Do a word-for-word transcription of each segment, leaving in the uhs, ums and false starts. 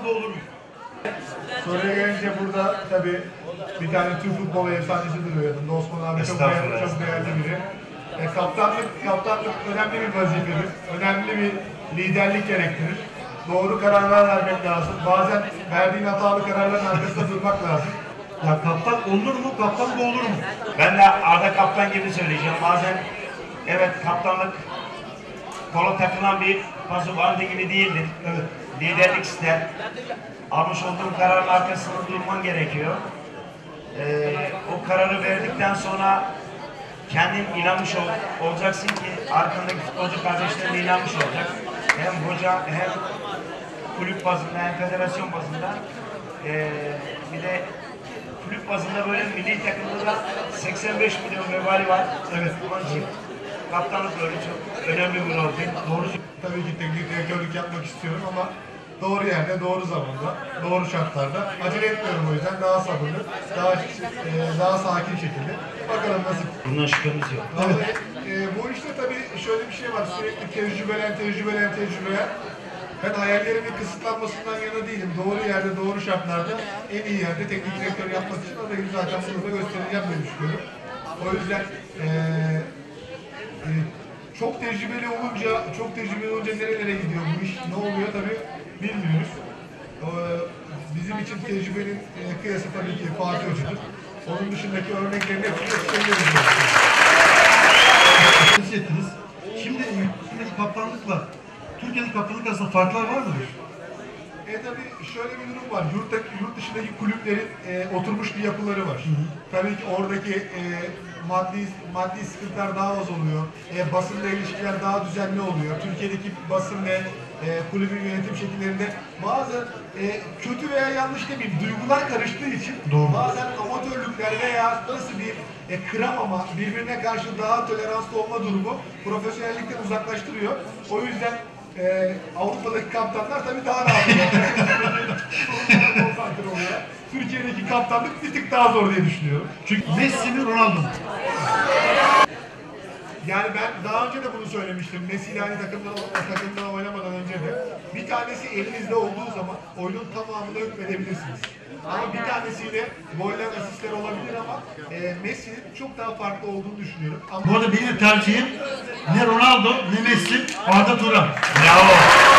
kaptan da olur mu? Soruya gelince burada tabii bir tane Türk futbolu efsanesi duruyor yanında. Osman abi çok değerli, çok değerli biri. E, kaptanlık, kaptanlık önemli bir vazifedir. Önemli bir liderlik gerektirir. Doğru kararlar vermek lazım. Bazen verdiğin hatalı kararların arkasında durmak lazım. Ya kaptan olur mu, kaptan da olur mu? Ben de Arda Kaptan gibi söyleyeceğim. Bazen evet kaptanlık kola takılan bir paso vardı gibi değildir. Evet. Liderlik ister. Almış olduğun kararın arkasında durman gerekiyor. Ee, o kararı verdikten sonra kendin inanmış ol, olacaksın ki arkandaki futbolcu kardeşlerin inanmış olacak. Hem hoca hem kulüp bazında hem federasyon bazında. Ee, bir de kulüp bazında böyle milli takımda da seksen beş milyon vebali var. Evet. Onun için kaptanlık böyle çok önemli bir rol. Doğru, tabii ki teknik direktörlük yapmak istiyorum ama doğru yerde, doğru zamanda, doğru şartlarda. Acele etmiyorum o yüzden. Daha sabırlı, daha e, daha sakin şekilde. Bakalım nasıl. Bundan şüphemiz yok. Vallahi, e, bu işte tabii şöyle bir şey var. Sürekli tecrübelen, tecrübelen, tecrübelen. Ben hayallerimin kısıtlanmasından yana değilim. Doğru yerde, doğru şartlarda, en iyi yerde teknik direktör yapmak için adayım zaten bunu da göstereceğim diye düşünüyorum. O yüzden e, e, çok tecrübeli olunca, çok tecrübeli olunca nerelere gidiyor bu iş, ne oluyor tabii bilmiyoruz. Ee, bizim için tecrübenin e, kıyası tabii ki Fatih Hoca'dır. Onun dışındaki örneklerin hepsini gösteriyoruz. Ettiniz. Şimdi yurt kaptanlıkla Türkiye'deki kaptanlık arasında farklar var mıdır? E tabii şöyle bir durum var. Yurt, yurt dışındaki kulüplerin e, oturmuş bir yapıları var. Hı hı. Tabii ki oradaki e, maddi maddi sıkıntılar daha az oluyor. E, basınla ilişkiler daha düzenli oluyor. Türkiye'deki basın ve e, kulübün yönetim şekillerinde bazı e, kötü veya yanlış demeyeyim duygular karıştığı için Doğru. bazen amatörlükler veya nasıl bir e, kıramama, birbirine karşı daha toleranslı olma durumu profesyonellikten uzaklaştırıyor. O yüzden Ee, Avrupa'daki kaptanlar tabii daha rahat oluyor. Türkiye'deki kaptanlık bir tık daha zor diye düşünüyorum. Çünkü Messi mi Ronaldo mu? Yani ben daha önce de bunu söylemiştim. Messi ile aynı takımdan, takımdan oynamadan önce de. Bir tanesi elinizde olduğu zaman oyunun tamamını hükmedebilirsiniz. Ama bir tanesiyle goller, asistler olabilir ama e, Messi'nin çok daha farklı olduğunu düşünüyorum. Ama Bu arada benim tercihim ne Ronaldo ne Messi, Arda Turan. Bravo.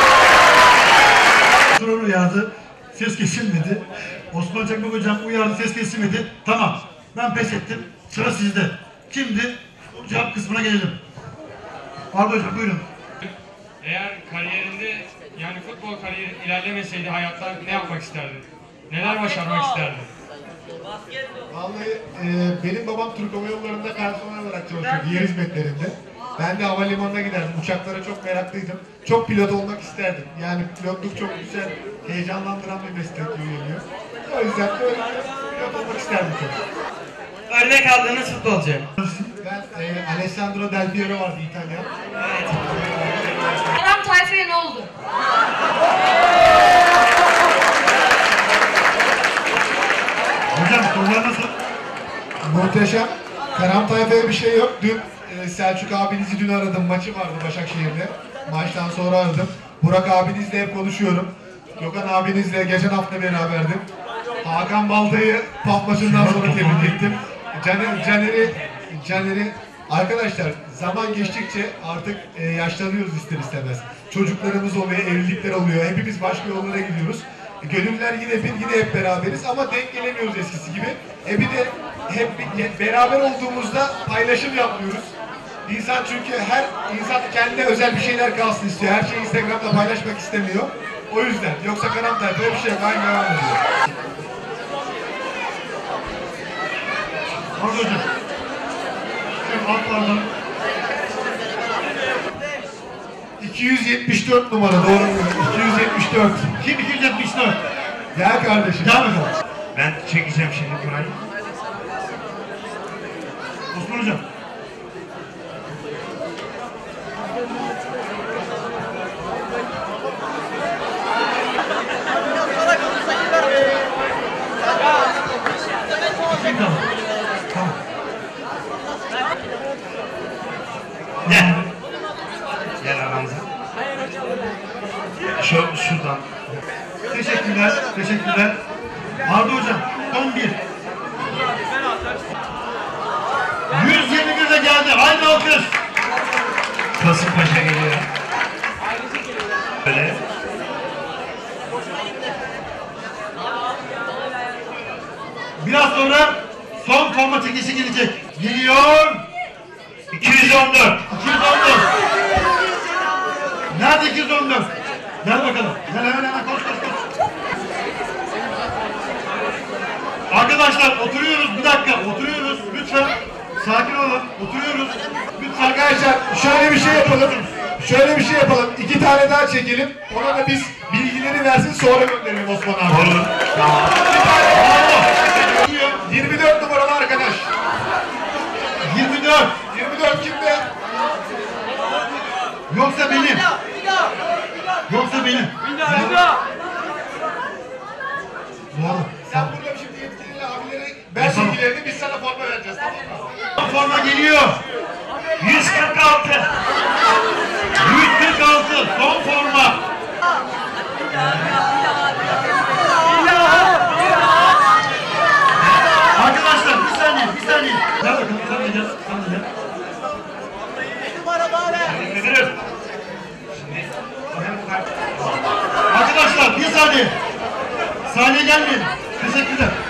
Turan uyardı, ses kesilmedi. Osman Çakmak hocam uyardı, ses kesilmedi. Tamam, ben pes ettim, sıra sizde. Şimdi cevap kısmına gelelim. Arda hocam buyurun. Eğer kariyerinde yani futbol kariyeri ilerlemeseydi hayatta ne yapmak isterdin? Neler başarmak isterdin? Vallahi e, benim babam Türk Hava Yolları'nda personel olarak çalışıyordu, yer hizmetlerinde. Ben de havalimanına giderdim, uçaklara çok meraklıydım. Çok pilot olmak isterdim. Yani pilotluk çok güzel, heyecanlandıran bir meslek gibi geliyor. O yüzden böyle pilot olmak isterdim çok. Örnek aldığınız futbolcu. Ben e, Alessandro Del Piero vardı İtalyan. Evet. Karam Tayfa'ya ne oldu? Hocam sorular nasıl? Muhteşem. Karam Tayfa'ya bir şey yok. Dün e, Selçuk abinizi dün aradım. Maçı vardı Başakşehir'de. Maçtan sonra aradım. Burak abinizle hep konuşuyorum. Gökhan abinizle geçen hafta beraberdim. Hakan Baldayı PAF maçından sonra tebrik ettim. Caner, Caner'i, Caner'i Arkadaşlar zaman geçtikçe artık e, yaşlanıyoruz ister istemez. Çocuklarımız oluyor, evlilikler oluyor. Hepimiz başka yollara gidiyoruz. E, gönüller yine bir, yine hep beraberiz ama denk gelemiyoruz eskisi gibi. E bir de hep hep beraber olduğumuzda paylaşım yapmıyoruz. İnsan çünkü her insan kendine özel bir şeyler kalsın istiyor. Her şeyi Instagram'da paylaşmak istemiyor. O yüzden. Yoksa Karam Tayfa'ya bir şey yok. Aynı devam ediyor. Arda hocam. Şu altlardan. iki yüz yetmiş dört numara doğru mu? iki yüz yetmiş dört. Kim iki yüz yetmiş dört? Gel kardeşim. Devam edelim. Ben çekeceğim şimdi burayı. Osman hocam. Tamam. Tamam. Gel. Gel aramıza. Şu, şuradan. Teşekkürler, teşekkürler. Arda hocam, son bir. yüz yirmi bir'e geldi. Haydi alkış. Kasımpaşa geliyor. Böyle. Biraz sonra son forma çekişi gelecek. Geliyor. iki yüz on dört. iki yüz on dört. Nerede iki yüz on dört? Gel bakalım. Gel hemen hemen koş koş koş. Arkadaşlar oturuyoruz bir dakika. Oturuyoruz lütfen. Sakin olun. Oturuyoruz. Lütfen. Arkadaşlar şöyle bir şey yapalım. Şöyle bir şey yapalım. İki tane daha çekelim. Ona da biz bilgileri versin sonra gönderelim Osman abi. Olur. Tamam. yirmi dört numaralı arkadaş. yirmi dört. yirmi dört kimde? Yoksa benim. Yoksa benim. Doğru. Sen burada şimdi yetkili abileri ben Tamam. bilgilerini biz sana forma vereceğiz, tamam mı? Forma geliyor. yüz kırk altı. yüz kırk altı son forma. Arkadaşlar bir saniye bir saniye. Gel bakalım sen de gel. Sen de gel. Şimdi müdürüm. Şimdi hem bu kart. Arkadaşlar bir saniye. Saniye gelmeyin. Teşekkürler.